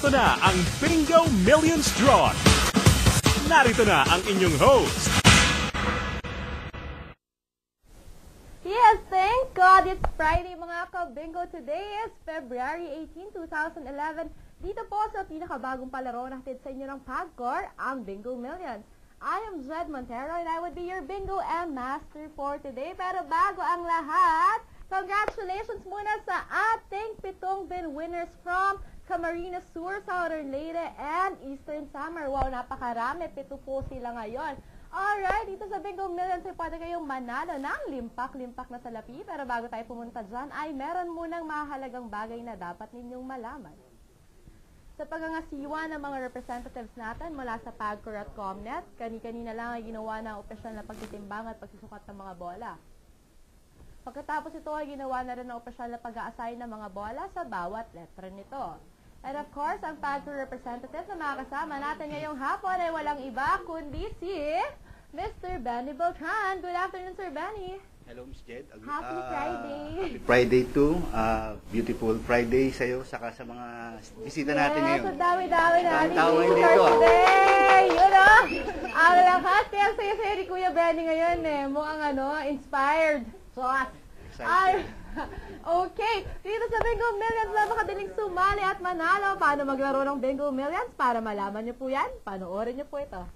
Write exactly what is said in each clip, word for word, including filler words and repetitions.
Ito na ang Bingo Millions Draw. Narito na ang inyong host. Yes, thank God it's Friday mga ka-bingo. Today is February eighteenth, two thousand eleven. Dito po sa pinakabagong palaro natin sa inyo ng PAGCOR, ang Bingo Millions. I am Zed Montero and I would be your Bingo M Master for today. Pero bago ang lahat, congratulations muna sa ating pitong bin winners from Camarines Sur, Southern Leyte, and Eastern Samar. Wow, napakarami. Pito po sila ngayon. Alright, dito sa Bingo Millions ay pwede kayong manalo ng limpak-limpak na salapi. Pero bago tayo pumunta dyan, ay meron munang mahalagang bagay na dapat ninyong malaman. Sa pagangasiwa ng mga representatives natin mula sa PAGCOR at COMNET, kani-kanina lang ay ginawa ng opisyal na pagtitimbang at pagsusukat ng mga bola. Pagkatapos ito ay ginawa na rin ng opisyal na pag-a-assign ng mga bola sa bawat letra nito. And of course, ang PAGCOR representative na makakasama natin ngayong hapon ay walang iba kundi si Mister Benny Beltran. Good afternoon, Sir Benny. Hello, Miss Jed. Happy Uh, Friday. Happy Friday too. Uh, beautiful Friday sa'yo, saka sa mga bisita natin yes, ngayon. Yes, ang dami-dami na. Ang tao ngayon dito. Today, yun o. Ang lakas. Kaya saya-saya ni Kuya Benny ngayon eh. Mukhang ano, inspired. Sauce. Ay, okay. Dito sa Bingo Millions, napakadaling sumali at manalo. Paano maglaro ng Bingo Millions? Para malaman niyo po yan, panoorin niyo po ito.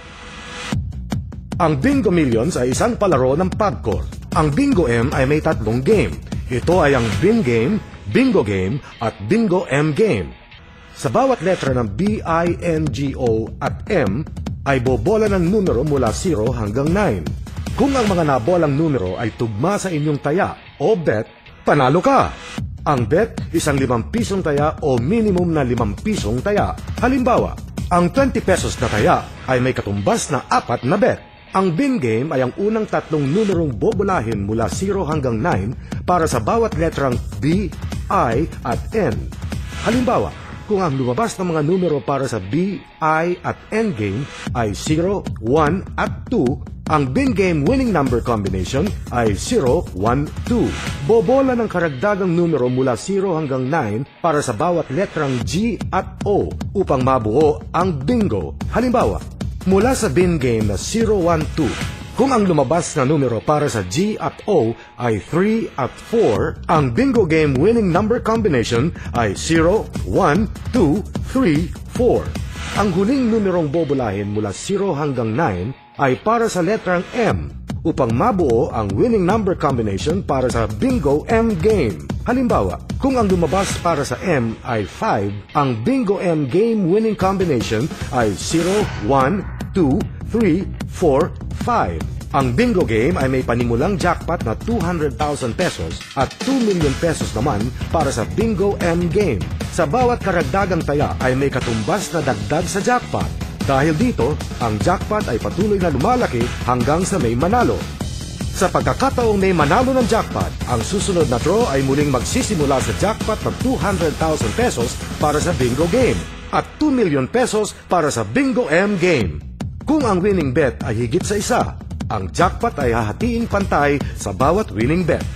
Ang Bingo Millions ay isang palaro ng PAGCOR. Ang Bingo M ay may tatlong game. Ito ay ang Bin Game, Bingo Game, at Bingo M Game. Sa bawat letra ng B, I, N, G, O at M ay bobola ng numero mula zero hanggang nine. Kung ang mga nabolang numero ay tugma sa inyong taya o bet, panalo ka! Ang bet, isang limang pisong taya o minimum na limang pisong taya. Halimbawa, ang twenty pesos na taya ay may katumbas na apat na bet. Ang Bin Game ay ang unang tatlong numerong bobolahin mula zero hanggang nine para sa bawat letrang B, I at N. Halimbawa, kung ang lumabas ng mga numero para sa B, I at N game ay zero, one at two, ang Bin Game winning number combination ay zero, one, two. Bobola ng karagdagang numero mula zero hanggang nine para sa bawat letrang G at O upang mabuo ang bingo. Halimbawa, mula sa Bin Game na zero, one, two, kung ang lumabas na numero para sa G at O ay three at four, ang Bingo Game winning number combination ay zero, one, two, three, four. Ang huling numerong bobolahin mula zero hanggang nine ay para sa letrang M upang mabuo ang winning number combination para sa Bingo M Game. Halimbawa, kung ang lumabas para sa M ay five, ang Bingo M Game winning combination ay zero, one, two, three, four, five. Ang Bingo Game ay may panimulang jackpot na two hundred thousand pesos at two million pesos naman para sa Bingo M Game. Sa bawat karagdagang taya ay may katumbas na dagdag sa jackpot. Dahil dito, ang jackpot ay patuloy na lumalaki hanggang sa may manalo. Sa pagkakataong may manalo ng jackpot, ang susunod na draw ay muling magsisimula sa jackpot ng two hundred thousand pesos para sa Bingo Game at two million pesos para sa Bingo M Game. Kung ang winning bet ay higit sa isa, ang jackpot ay hahatiin pantay sa bawat winning bet.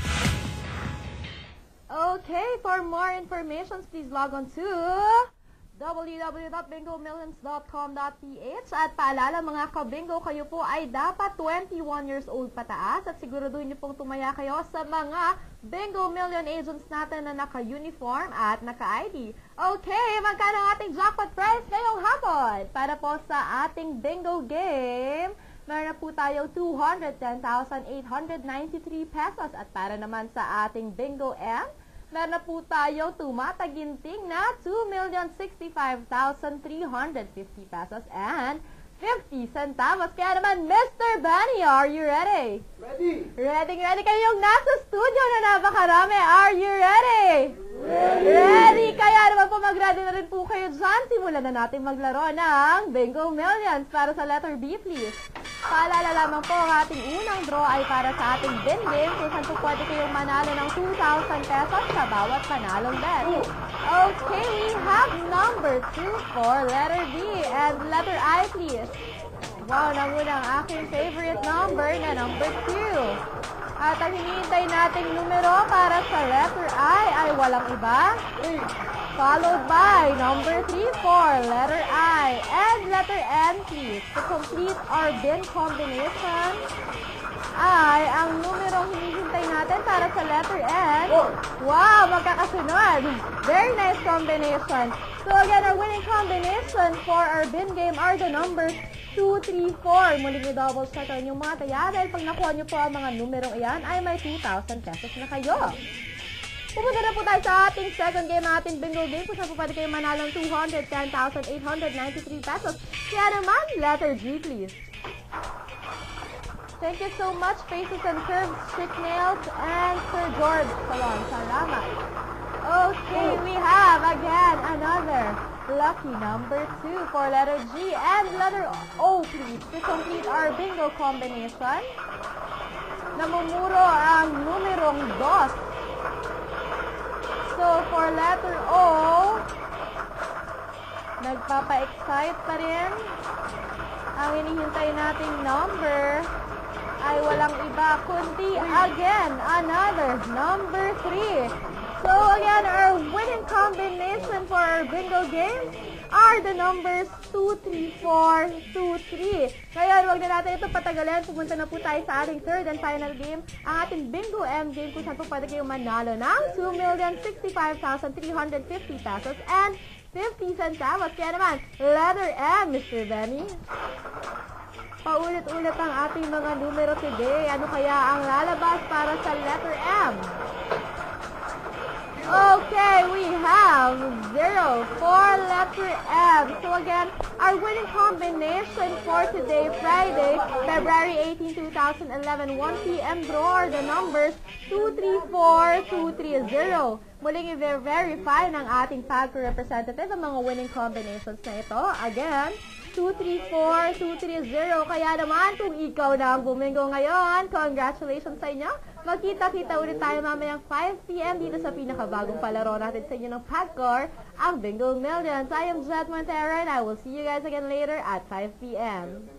Okay, for more information, please log on to w w w dot bingo millions dot com dot p h at paalala mga kabingo, kayo po ay dapat twenty-one years old pataas at siguraduhin niyo pong tumaya kayo sa mga Bingo Million agents natin na naka-uniform at naka-I D. Okay, magkano ang ating jackpot prize ngayong hapon? Para po sa ating Bingo Game, meron na po tayo two hundred ten thousand eight hundred ninety-three pesos at para naman sa ating Bingo M, meron na po tayo tumataginting na two million sixty-five thousand three hundred fifty pesos and fifty centavos. Kaya naman, Mister Benny, are you ready? Ready! Ready, ready kayong nasa studio na napakarami. Are you ready? Ready! Ready! Kaya naman po mag-ready na rin po kayo dyan. Simulan na natin maglaro ng Bingo Millions para sa letter B, please. Paalala lamang po, ang ating unang draw ay para sa ating Bin Game kung saan po pwede kayong manalo ng two thousand pesos sa bawat panalong bet. Okay, we have number two for letter B and letter I, please. Wow, namuna ang aking favorite number na number two. At ang hinihintay nating numero para sa letter I ay walang iba followed by number three for letter I, and letter N, please. To complete our bin combination ay ang numerong hinihintay natin para sa letter N. Wow, magkakasunod. Very nice combination. So again, our winning combination for our bin game are the numbers two, three, four. Muling i-double check ang inyong mga taya dahil pag nakuha nyo po ang mga numerong iyan ay may two thousand pesos na kayo. Pupunta na po tayo sa ating second game, ating bingo game, kung saan po pwede kayo manalo ng two hundred ten thousand eight hundred ninety-three pesos. Kaya naman, letter G, please. Thank you so much, Faces and Curves, Strict Nails, and Sir George Salon. Salamat. Okay, we have again another lucky number two for letter G and letter O, please, to complete our bingo combination. Namumuro ang numerong dos. So, for letter O, nagpapa-excite pa rin. Ang inihintay nating number ay walang iba kundi again another number three. So again, our winning combination for our bingo game are the numbers two, three, four, two, three. Ngayon, huwag na natin ito patagalin. Pumunta na po tayo sa ating third and final game, ang ating bingo M game, kung saan po pwede kayong manalo ng two million sixty-five thousand three hundred fifty pesos and fifty centavos. Kaya naman, letter M, Mister Benny. Paulit-ulit ang ating mga numero today. Ano kaya ang lalabas para sa letter M? Okay, we have zero for letter M. So again, our winning combination for today, Friday, February eighteenth, two thousand eleven, one p m draw are the numbers two three four, two three zero. Muling i-verify ng ating PAGCO representative ang mga winning combinations na ito. Again, two three four, two three zero. Kaya naman, kung ikaw na ang bumingo ngayon, congratulations sa inyo. Magkita-kita ulit tayo mamayang five p m dito sa pinakabagong palaro natin sa inyo ng PAGCOR, ang Bingo Millions. I am Jet Montero and I will see you guys again later at five p m